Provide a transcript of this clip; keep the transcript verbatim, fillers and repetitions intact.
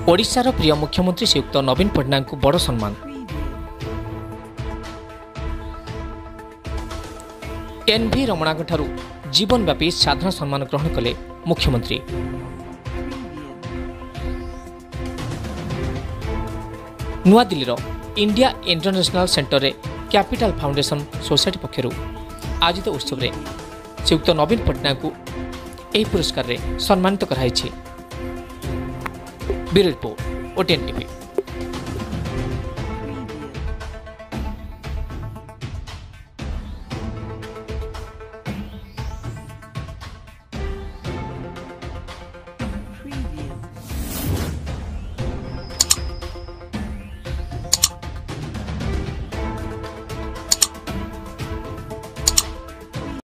ओडिशार प्रिय मुख्यमंत्री श्रीयुक्त नवीन पट्टनायक को बड़ सम्मान। एन भी रमणाक ठारू जीवनव्यापी साधारण सम्मान ग्रहण कले मुख्यमंत्री। नुआ दिल्लीर इंडिया इंटरनेशनल सेंटर रे कैपिटल फाउंडेशन सोसाइटी पक्षरु आयोजित उत्सव रे श्रीयुक्त नवीन पट्टनायक को यह पुरस्कार रे सम्मानित कराई। Bureau report, OTN TV.